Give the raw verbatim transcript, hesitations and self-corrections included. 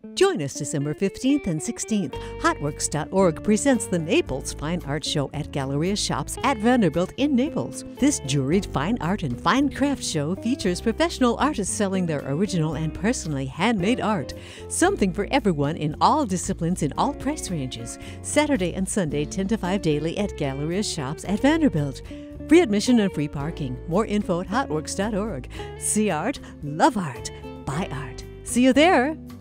Join us December fifteenth and sixteenth. Hotworks dot org presents the Naples Fine Art Show at Galleria Shoppes at Vanderbilt in Naples. This juried fine art and fine craft show features professional artists selling their original and personally handmade art. Something for everyone in all disciplines in all price ranges. Saturday and Sunday, ten to five daily at Galleria Shoppes at Vanderbilt. Free admission and free parking. More info at hotworks dot org. See art, love art, buy art. See you there!